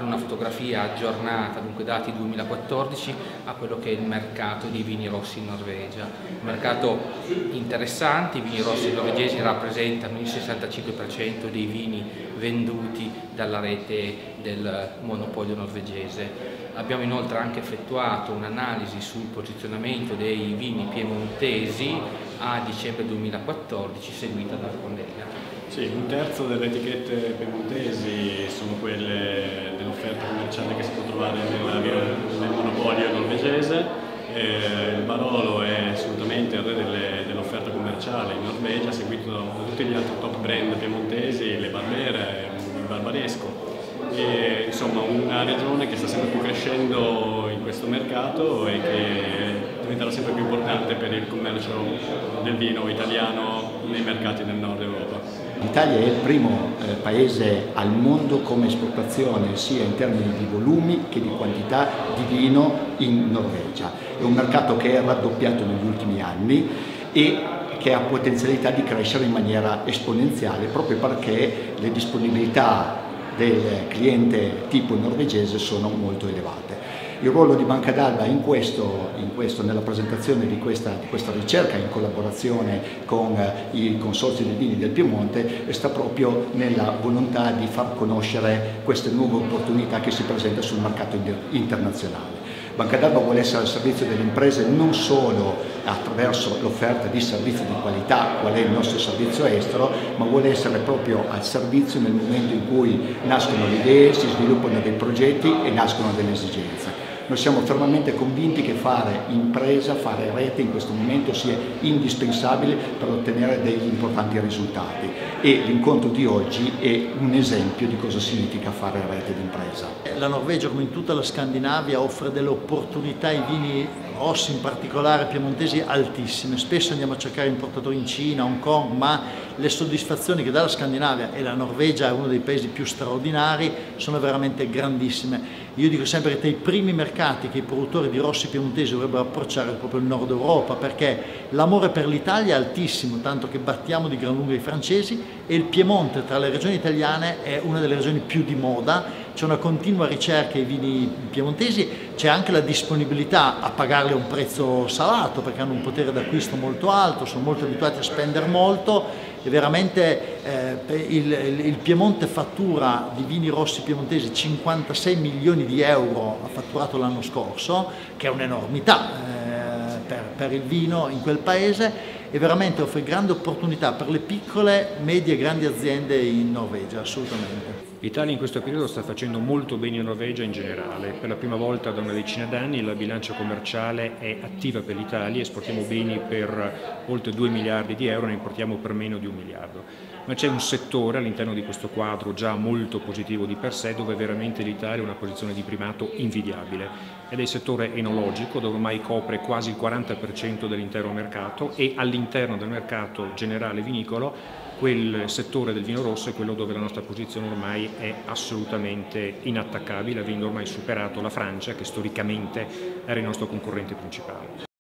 dare una fotografia aggiornata, dunque dati 2014, a quello che è il mercato dei vini rossi in Norvegia. Un mercato interessante, i vini rossi norvegesi rappresentano il 65% dei vini venduti dalla rete del monopolio norvegese. Abbiamo inoltre anche effettuato un'analisi sul posizionamento dei vini piemontesi a dicembre 2014, seguita dal collega. Sì, un terzo delle etichette piemontesi sono quelle dell'offerta commerciale che si può trovare nel monopolio norvegese. Il Barolo è assolutamente il re dell'offerta commerciale in Norvegia, seguito da tutti gli altri top brand piemontesi, le Barbera, il Barbaresco. E, insomma, una regione che sta sempre più crescendo in questo mercato e che diventerà sempre più importante per il commercio del vino italiano nei mercati del nord Europa. L'Italia è il primo paese al mondo come esportazione sia in termini di volumi che di quantità di vino in Norvegia. È un mercato che è raddoppiato negli ultimi anni e che ha potenzialità di crescere in maniera esponenziale proprio perché le disponibilità del cliente tipo norvegese sono molto elevate. Il ruolo di Banca d'Alba nella presentazione di questa ricerca in collaborazione con i consorzi dei vini del Piemonte sta proprio nella volontà di far conoscere queste nuove opportunità che si presentano sul mercato internazionale. Banca d'Alba vuole essere al servizio delle imprese non solo attraverso l'offerta di servizi di qualità, qual è il nostro servizio estero, ma vuole essere proprio al servizio nel momento in cui nascono le idee, si sviluppano dei progetti e nascono delle esigenze. Noi siamo fermamente convinti che fare impresa, fare rete in questo momento sia indispensabile per ottenere degli importanti risultati e l'incontro di oggi è un esempio di cosa significa fare rete d'impresa. La Norvegia, come in tutta la Scandinavia, offre delle opportunità ai vini rossi, in particolare piemontesi, altissime. Spesso andiamo a cercare importatori in Cina, Hong Kong, ma le soddisfazioni che dà la Scandinavia, e la Norvegia è uno dei paesi più straordinari, sono veramente grandissime. Io dico sempre che tra i primi mercati che i produttori di rossi piemontesi dovrebbero approcciare è proprio il nord Europa, perché l'amore per l'Italia è altissimo, tanto che battiamo di gran lunga i francesi, e il Piemonte tra le regioni italiane è una delle regioni più di moda. C'è una continua ricerca ai vini piemontesi, c'è anche la disponibilità a pagarli a un prezzo salato perché hanno un potere d'acquisto molto alto, sono molto abituati a spendere molto e veramente il Piemonte fattura di vini rossi piemontesi 56 milioni di euro ha fatturato l'anno scorso, che è un'enormità per il vino in quel paese, e veramente offre grandi opportunità per le piccole, medie e grandi aziende in Norvegia, assolutamente. L'Italia in questo periodo sta facendo molto bene in Norvegia in generale. Per la prima volta da una decina d'anni la bilancia commerciale è attiva per l'Italia, esportiamo beni per oltre 2 miliardi di euro, ne importiamo per meno di 1 miliardo. Ma c'è un settore all'interno di questo quadro già molto positivo di per sé, dove veramente l'Italia ha una posizione di primato invidiabile, ed è il settore enologico, dove ormai copre quasi il 40% dell'intero mercato, e all'interno del mercato generale vinicolo quel settore del vino rosso è quello dove la nostra posizione ormai è assolutamente inattaccabile, avendo ormai superato la Francia, che storicamente era il nostro concorrente principale.